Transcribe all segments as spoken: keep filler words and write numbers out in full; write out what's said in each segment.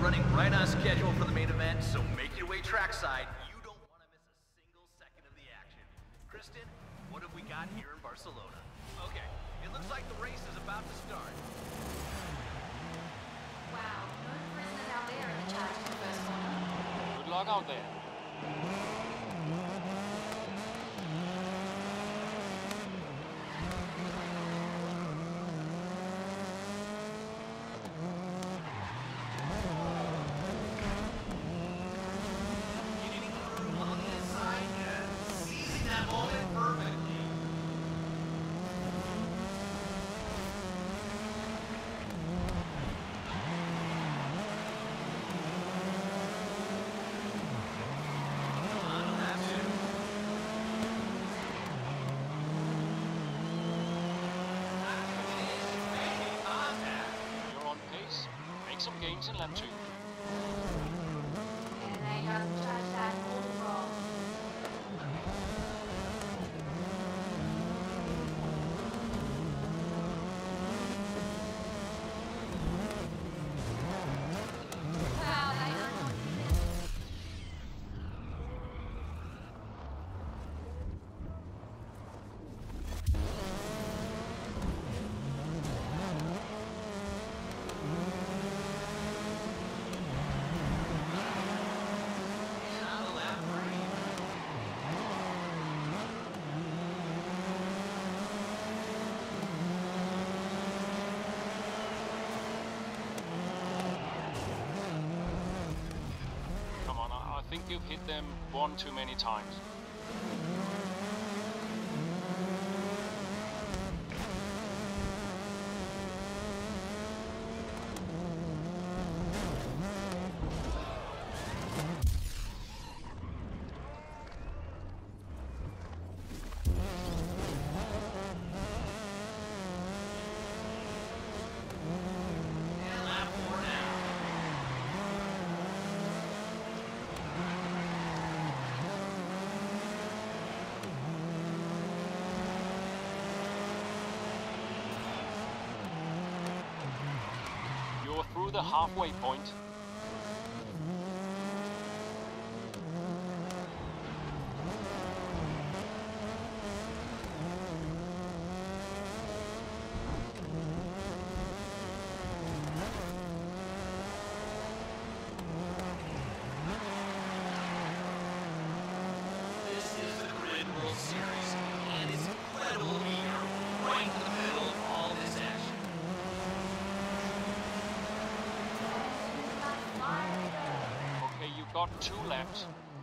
running right on schedule for the main event, so make your way trackside. You don't want to miss a single second of the action. Kristen, what have we got here in Barcelona? Okay, it looks like the race is about to start. Wow, no prisoners out there in the charge of the first corner. Good luck out there. Some gains in lap two. And they have charged that all wrong. Wow, they are not I think you've hit them one too many times. Through the halfway point. This is the Grid World Series, and it's incredible to be here, right in the middle of all this action. Okay, you got two laps.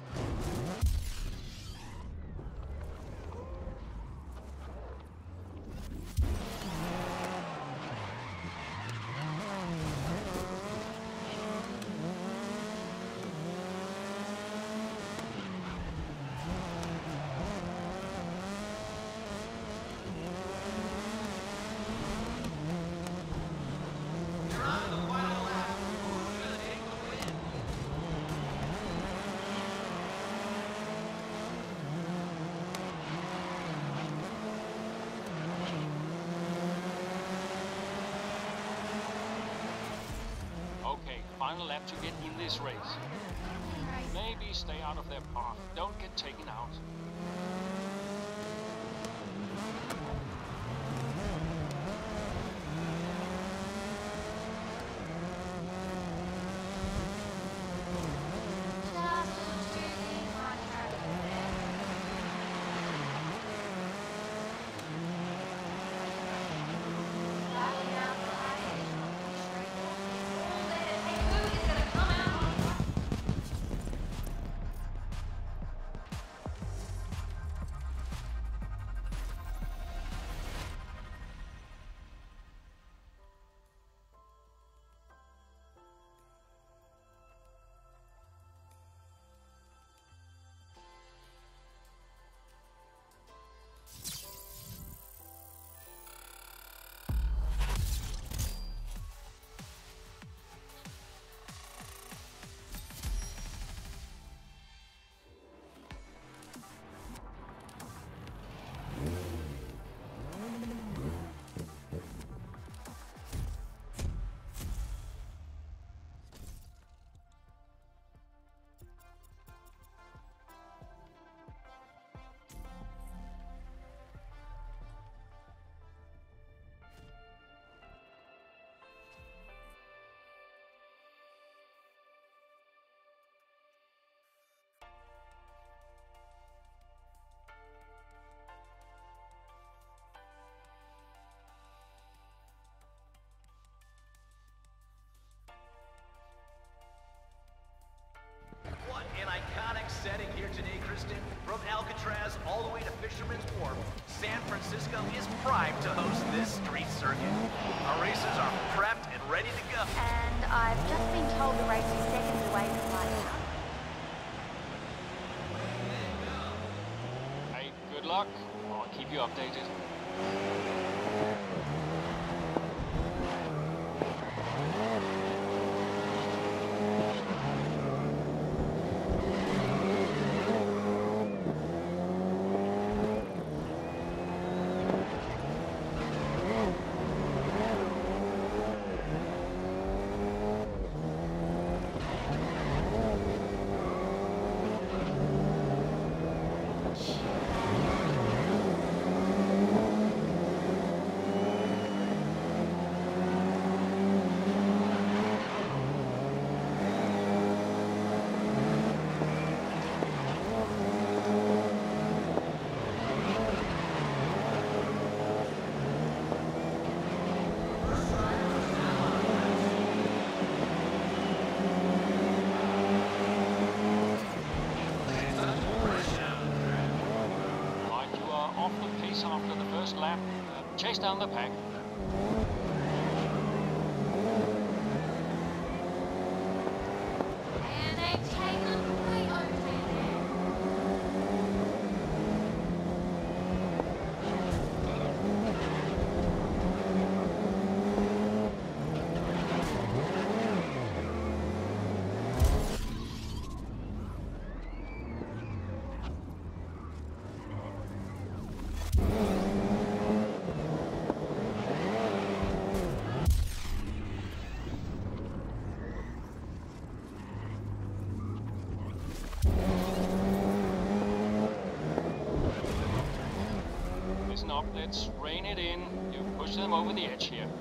Okay, final lap to get in this race. Maybe stay out of their path. Don't get taken out. From Alcatraz all the way to Fisherman's Wharf, San Francisco is primed to host this street circuit. Our racers are prepped and ready to go. And I've just been told the race is seconds away from lighting up. Hey, good luck. I'll keep you updated. After the first lap, uh, chase down the pack. And they've taken way over there. Listen up, let's rein it in. You push them over the edge here.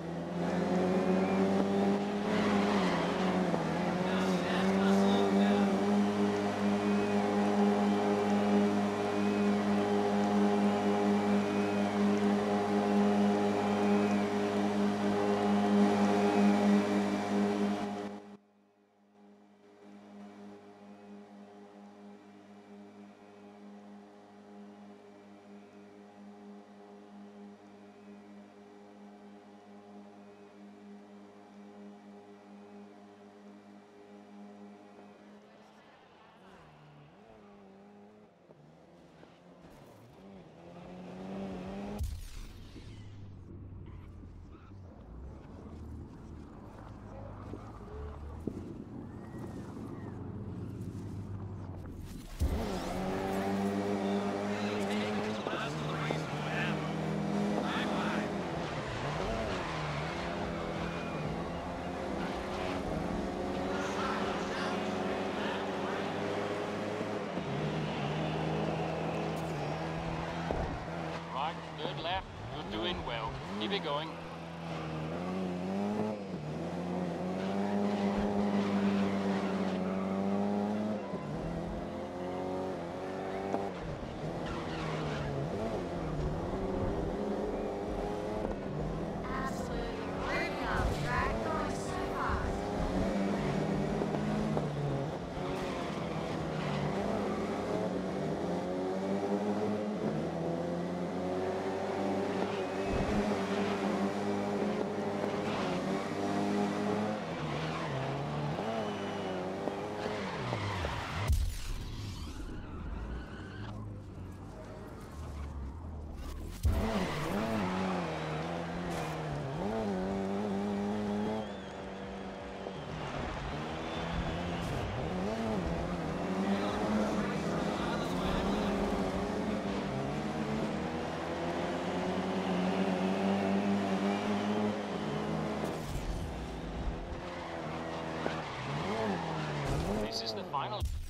Third lap, you're doing well. Keep it going. Absolutely ripping up track, going so fast. This is the final.